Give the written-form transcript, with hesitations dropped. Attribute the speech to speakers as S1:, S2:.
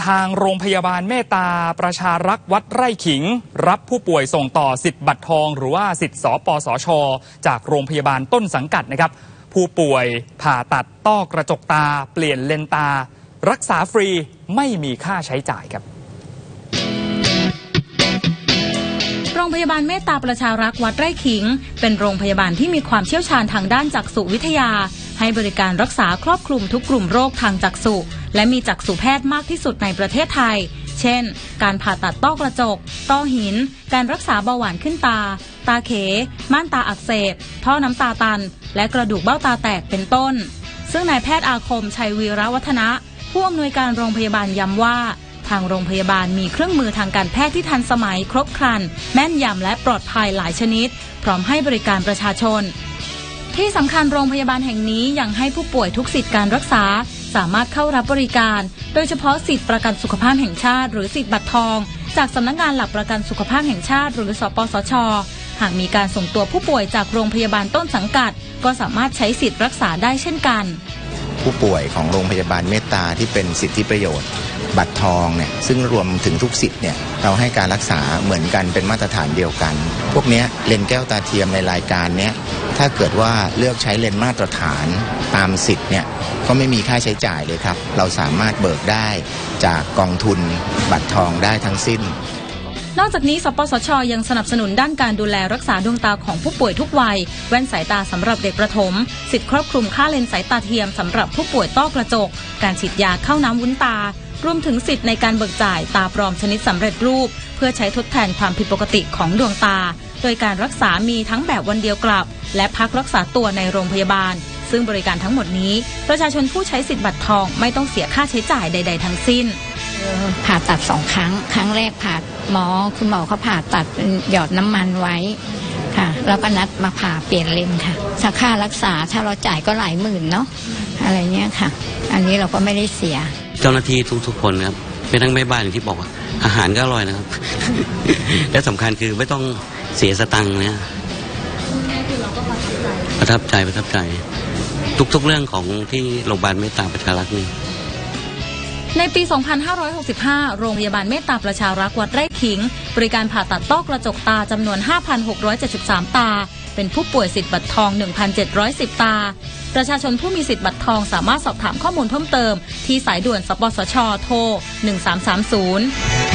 S1: ทางโรงพยาบาลเมตตาประชารักษ์วัดไร่ขิงรับผู้ป่วยส่งต่อสิทธิ์บัตรทองหรือว่าสิทธิ์สปสช.จากโรงพยาบาลต้นสังกัดนะครับผู้ป่วยผ่าตัดต้อกระจกตาเปลี่ยนเลนตารักษาฟรีไม่มีค่าใช้จ่ายครับ
S2: โรงพยาบาลเมตตาประชารักษ์วัดไร่ขิงเป็นโรงพยาบาลที่มีความเชี่ยวชาญทางด้านจักษุวิทยาให้บริการรักษาครอบคลุมทุกกลุ่มโรคทางจักษุและมีจักษุแพทย์มากที่สุดในประเทศไทยเช่นการผ่าตัดต้อกระจกต้อหินการรักษาเบาหวานขึ้นตาตาเขม่านตาอักเสบท่อน้ำตาตันและกระดูกเบ้าตาแตกเป็นต้นซึ่งนายแพทย์อาคมชัยวีระวัฒนะผู้อำนวยการโรงพยาบาลย้ำว่าทางโรงพยาบาลมีเครื่องมือทางการแพทย์ที่ทันสมัยครบครันแม่นยำและปลอดภัยหลายชนิดพร้อมให้บริการประชาชนที่สำคัญโรงพยาบาลแห่งนี้ยังให้ผู้ป่วยทุกสิทธิการรักษาสามารถเข้ารับบริการโดยเฉพาะสิทธิประกันสุขภาพแห่งชาติหรือสิทธิบัตรทองจากสำนักงานหลักประกันสุขภาพแห่งชาติหรือสปสช.หากมีการส่งตัวผู้ป่วยจากโรงพยาบาลต้นสังกัดก็สามารถใช้สิทธิรักษาได้เช่นกัน
S3: ผู้ป่วยของโรงพยาบาลเมตตาที่เป็นสิทธิประโยชน์บัตรทองเนี่ยซึ่งรวมถึงทุกสิทธิ์เนี่ยเราให้การรักษาเหมือนกันเป็นมาตรฐานเดียวกันพวกนี้เลนส์แก้วตาเทียมในรายการเนี้ยถ้าเกิดว่าเลือกใช้เลนส์มาตรฐานตามสิทธิ์เนี่ยก็ไม่มีค่าใช้จ่ายเลยครับเราสามารถเบิกได้จากกองทุนบัตรทองได้ทั้งสิ้น
S2: นอกจากนี้สปสช.ยังสนับสนุนด้านการดูแลรักษาดวงตาของผู้ป่วยทุกวัยแว่นสายตาสำหรับเด็กประถมสิทธิครอบคลุมค่าเลนส์สายตาเทียมสำหรับผู้ป่วยต้อกระจกการฉีดยาเข้าน้ำวุ้นตารวมถึงสิทธิ์ในการเบิกจ่ายตาปลอมชนิดสำเร็จรูปเพื่อใช้ทดแทนความผิดปกติของดวงตาโดยการรักษามีทั้งแบบวันเดียวกลับและพักรักษาตัวในโรงพยาบาลซึ่งบริการทั้งหมดนี้ประชาชนผู้ใช้สิทธิ์บัตรทองไม่ต้องเสียค่าใช้จ่ายใดๆทั้งสิ้น
S4: ผ่าตัด2 ครั้งครั้งแรกคุณหมอเขาผ่าตัดหยอดน้ำมันไว้ค่ะแล้วก็นัดมาผ่าเปลี่ยนเลนค่ะค่ารักษาถ้าเราจ่ายก็หลายหมื่นเนาะอะไรเงี้ยค่ะอันนี้เราก็ไม่ได้เสีย
S5: เจ้าหน้าที่ทุกคนครับเป็นทั้งแม่บ้านอย่างที่บอกว่าอาหารก็อร่อยนะครับ และสำคัญคือไม่ต้องเสียสตังค์เนี่ยประทับใจทุกเรื่องของที่โรงพยาบาลเมตตาประชารักษ์นี่
S2: ในปี 2565 โรงพยาบาลเมตตาประชารักษ์วัดไร่ขิงบริการผ่าตัดต้อกระจกตาจำนวน 5,673 ตาเป็นผู้ป่วยสิทธิ์บัตรทอง 1,710 ตาประชาชนผู้มีสิทธิ์บัตรทองสามารถสอบถามข้อมูลเพิ่มเติมที่สายด่วนสปสช.โทร 1330